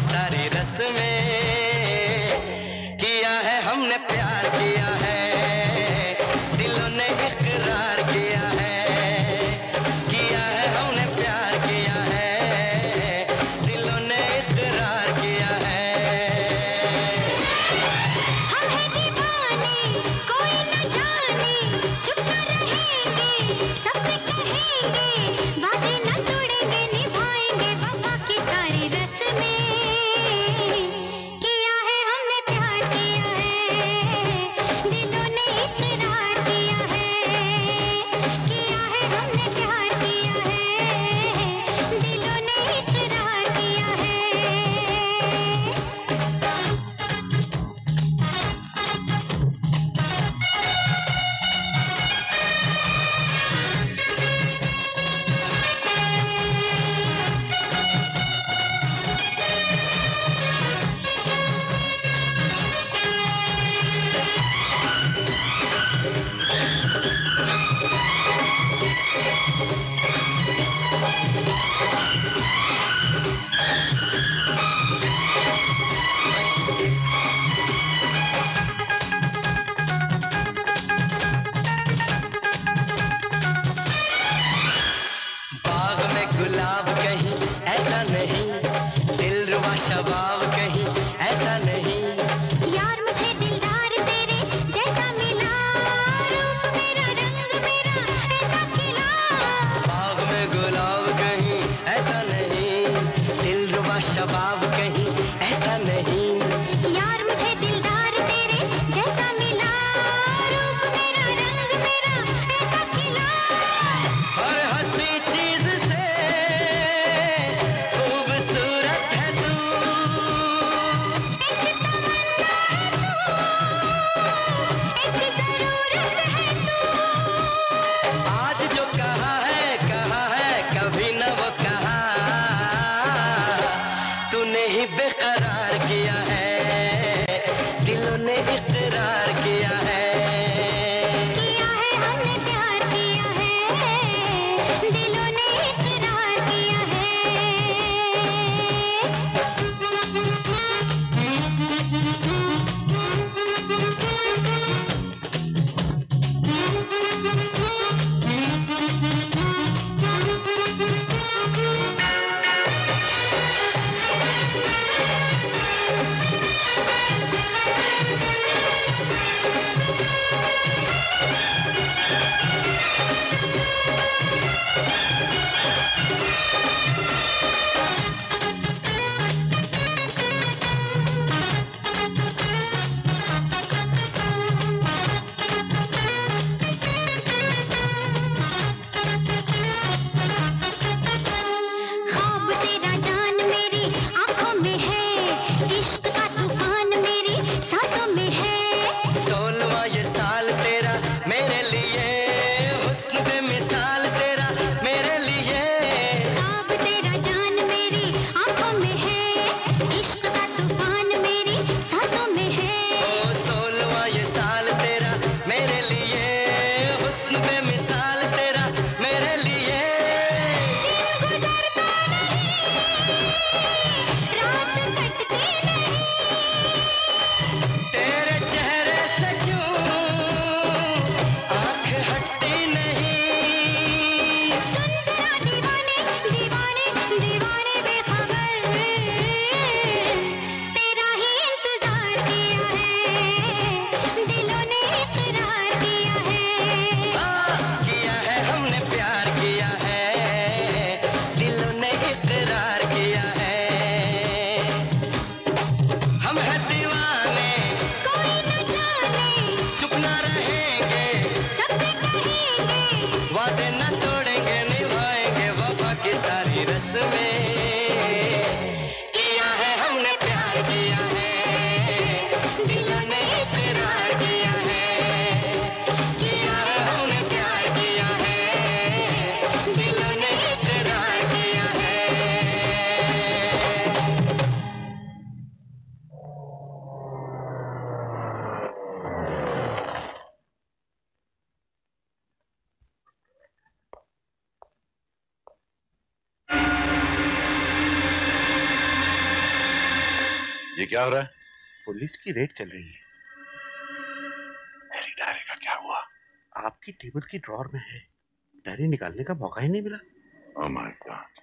सारी रस्में किया है हमने, प्यार किया है, दिलों ने इकरार किया है, किया है हमने प्यार किया है, दिलों ने इकरार किया है। हम हैं दीवाने, कोई न जाने, चुप न रहेंगे, सबसे कहेंगे, वादे न तोड़ेंगे, निभाएंगे वफा की सारी रस्में। किया है हमने प्यार किया है, दिलों ने इकरार किया है, किया है हमने प्यार किया है, दिलों ने इकरार किया है। बाग में गुलाब कहीं ऐसा नहीं, दिलरुबा शबाब कहीं ऐसा नहीं, यार मुझे दिलदार तेरे जैसा मिला, रूप मेरा रंग मेरा ऐसा खिला। बाग में गुलाब कहीं ऐसा नहीं, दिलरुबा शबाब कहीं ऐसा नहीं, यार मुझे दिलदार तेरे जैसा मिला, रूप मेरा रंग मेरा ऐसा खिला। हर हंसी चीज से खूबसूरत है तू, एक तमन्ना है तू, एक जरूरत है तू। आज जो कहा है कभी न वो कहा, तूने ही बेकरार किया है, दिलों ने इकरार किया है। किया है हमने प्यार किया है, दिलों ने इकरार किया है। क्या हो रहा है? पुलिस की रेड चल रही है। मेरी डायरी का क्या हुआ? आपकी टेबल की ड्रॉर में है। डायरी निकालने का मौका ही नहीं मिला। Oh my God.